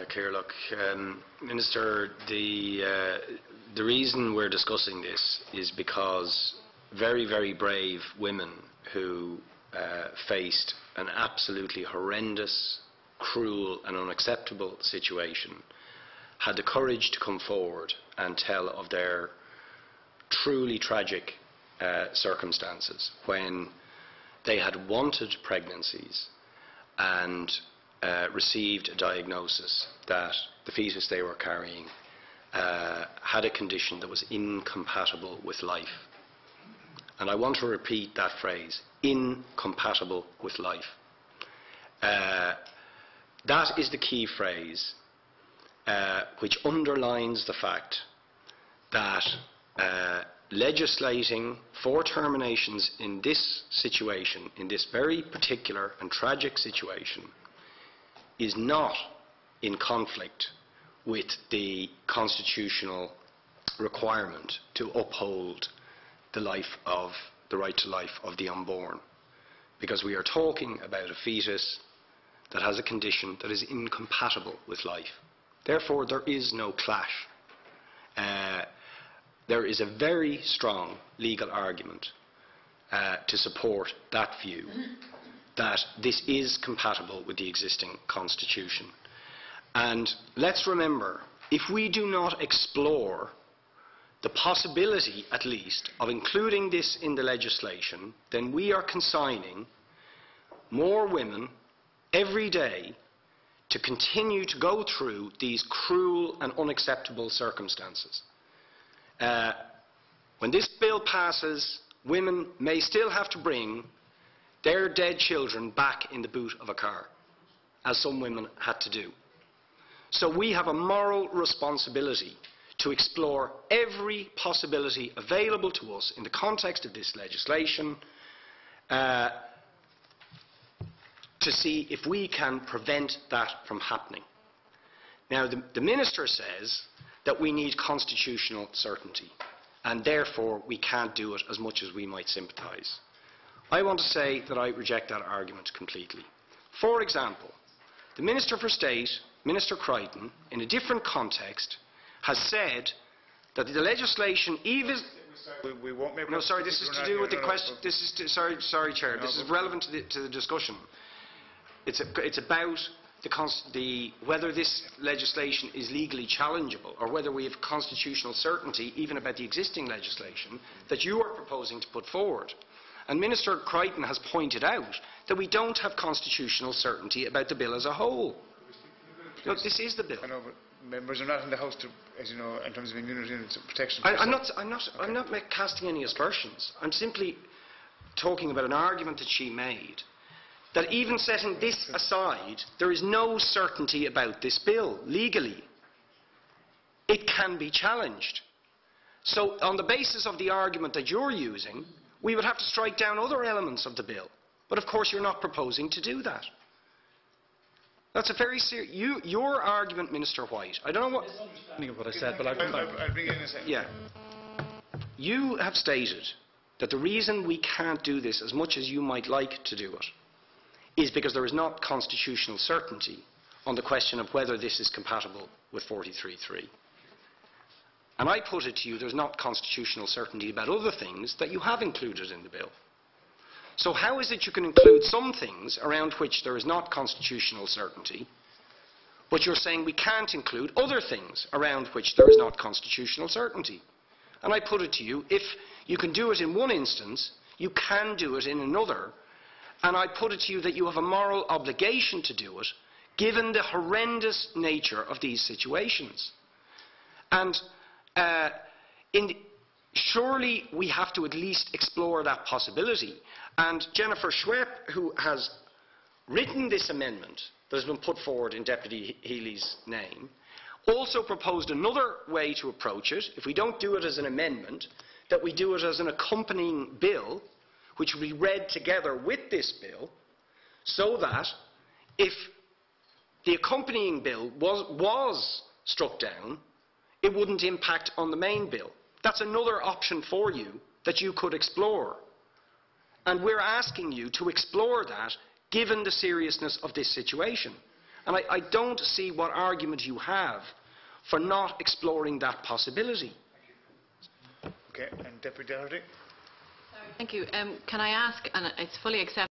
Look, Minister, the reason we're discussing this is because very, very brave women who faced an absolutely horrendous, cruel and unacceptable situation had the courage to come forward and tell of their truly tragic circumstances when they had wanted pregnancies and received a diagnosis that the fetus they were carrying had a condition that was incompatible with life. And I want to repeat that phrase, incompatible with life. That is the key phrase which underlines the fact that legislating for terminations in this situation, in this very particular and tragic situation, is not in conflict with the constitutional requirement to uphold the right to life of the unborn. Because we are talking about a fetus that has a condition that is incompatible with life. Therefore, there is no clash. There is a very strong legal argument to support that view, that this is compatible with the existing constitution. And let's remember, if we do not explore the possibility, at least, of including this in the legislation, then we are consigning more women every day to continue to go through these cruel and unacceptable circumstances. When this bill passes, women may still have to bring their dead children back in the boot of a car, as some women had to do. So we have a moral responsibility to explore every possibility available to us in the context of this legislation to see if we can prevent that from happening. Now, the Minister says that we need constitutional certainty, and therefore we can't do it as much as we might sympathise. I want to say that I reject that argument completely. For example, the Minister for State, Minister Crichton, in a different context, has said that the legislation even... No, sorry, this is to do with the question... This is sorry, Chair. This is relevant to the discussion. It's about whether this legislation is legally challengeable, or whether we have constitutional certainty even about the existing legislation that you are proposing to put forward. And Minister Crichton has pointed out that we don't have constitutional certainty about the bill as a whole. Look, this is the bill. I know, but members are not in the House to, as you know, in terms of immunity and protection. I'm not casting any aspersions. I'm simply talking about an argument that she made, that even setting this aside, there is no certainty about this bill legally. It can be challenged. So on the basis of the argument that you're using, we would have to strike down other elements of the bill. But of course you're not proposing to do that. That's a very serious... Your argument, Minister White, I don't know what... Misunderstanding of what I said, but I'll bring it in a second. Yeah. You have stated that the reason we can't do this as much as you might like to do it is because there is not constitutional certainty on the question of whether this is compatible with 43.3. And I put it to you, there's not constitutional certainty about other things that you have included in the bill. So how is it you can include some things around which there is not constitutional certainty, but you're saying we can't include other things around which there is not constitutional certainty? And I put it to you, if you can do it in one instance, you can do it in another. And I put it to you that you have a moral obligation to do it, given the horrendous nature of these situations. And surely we have to at least explore that possibility. And Jennifer Schwepp, who has written this amendment that has been put forward in Deputy Healy's name, also proposed another way to approach it, if we don't do it as an amendment, that we do it as an accompanying bill, which will be read together with this bill, so that if the accompanying bill was struck down, it wouldn't impact on the main bill. That's another option for you that you could explore. And we're asking you to explore that given the seriousness of this situation. And I don't see what argument you have for not exploring that possibility. Okay, and Deputy Doherty? Thank you. Can I ask, and it's fully accepted